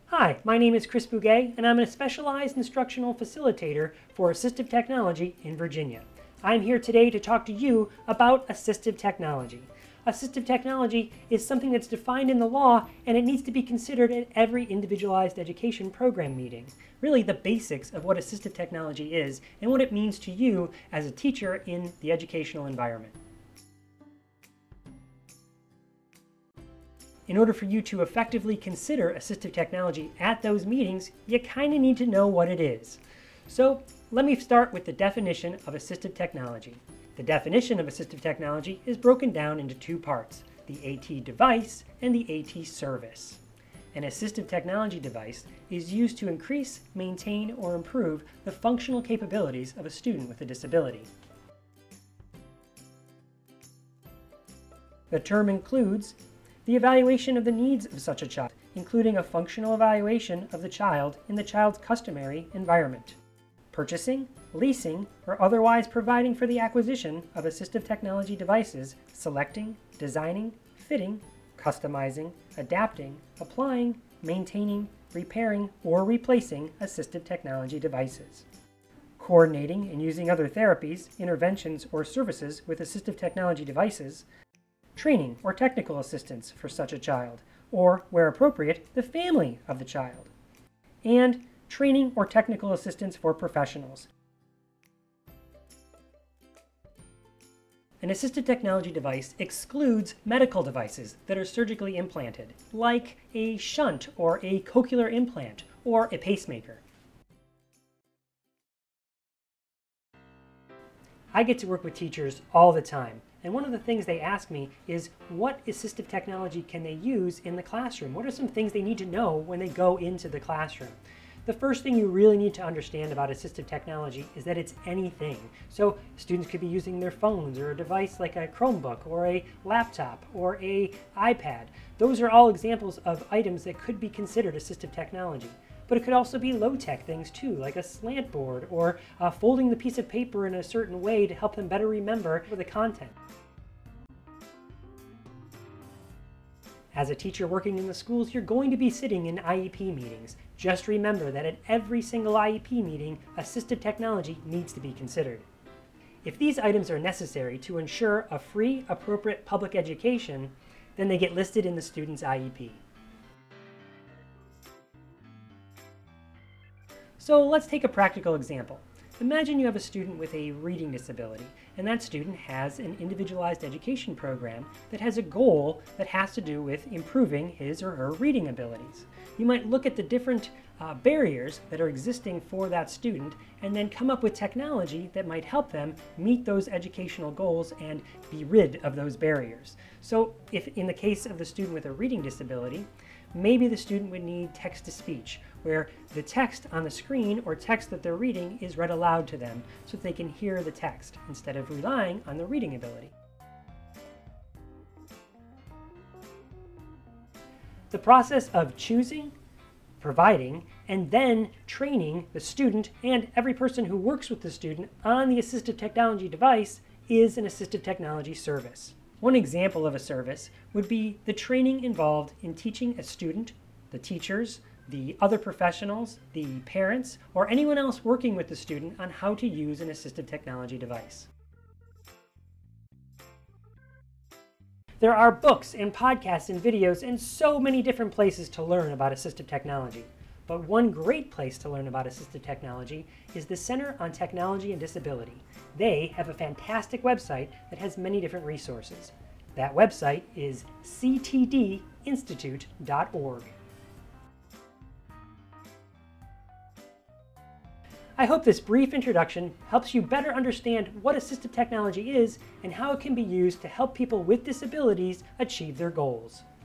Hi, my name is Chris Bouguet, and I'm a specialized instructional facilitator for assistive technology in Virginia. I'm here today to talk to you about assistive technology. Assistive technology is something that's defined in the law, and it needs to be considered at every individualized education program meeting. Really the basics of what assistive technology is and what it means to you as a teacher in the educational environment. In order for you to effectively consider assistive technology at those meetings, you kind of need to know what it is. So let me start with the definition of assistive technology. The definition of assistive technology is broken down into two parts, the AT device and the AT service. An assistive technology device is used to increase, maintain, or improve the functional capabilities of a student with a disability. The term includes the evaluation of the needs of such a child, including a functional evaluation of the child in the child's customary environment. Purchasing, leasing, or otherwise providing for the acquisition of assistive technology devices, selecting, designing, fitting, customizing, adapting, applying, maintaining, repairing, or replacing assistive technology devices. Coordinating and using other therapies, interventions, or services with assistive technology devices, training or technical assistance for such a child, or, where appropriate, the family of the child, and training or technical assistance for professionals. An assistive technology device excludes medical devices that are surgically implanted, like a shunt or a cochlear implant or a pacemaker. I get to work with teachers all the time. And one of the things they ask me is, what assistive technology can they use in the classroom? What are some things they need to know when they go into the classroom? The first thing you really need to understand about assistive technology is that it's anything. So students could be using their phones or a device like a Chromebook or a laptop or an iPad. Those are all examples of items that could be considered assistive technology. But it could also be low-tech things too, like a slant board or folding the piece of paper in a certain way to help them better remember the content. As a teacher working in the schools, you're going to be sitting in IEP meetings. Just remember that at every single IEP meeting, assistive technology needs to be considered. If these items are necessary to ensure a free, appropriate public education, then they get listed in the student's IEP. So let's take a practical example. Imagine you have a student with a reading disability, and that student has an individualized education program that has a goal that has to do with improving his or her reading abilities. You might look at the different barriers that are existing for that student and then come up with technology that might help them meet those educational goals and be rid of those barriers. So if in the case of the student with a reading disability, maybe the student would need text-to-speech, where the text on the screen or text that they're reading is read aloud to them so that they can hear the text instead of relying on the reading ability. The process of choosing, providing, and then training the student and every person who works with the student on the assistive technology device is an assistive technology service. One example of a service would be the training involved in teaching a student, the teachers, the other professionals, the parents, or anyone else working with the student on how to use an assistive technology device. There are books and podcasts and videos and so many different places to learn about assistive technology. But one great place to learn about assistive technology is the Center on Technology and Disability. They have a fantastic website that has many different resources. That website is ctdinstitute.org. I hope this brief introduction helps you better understand what assistive technology is and how it can be used to help people with disabilities achieve their goals.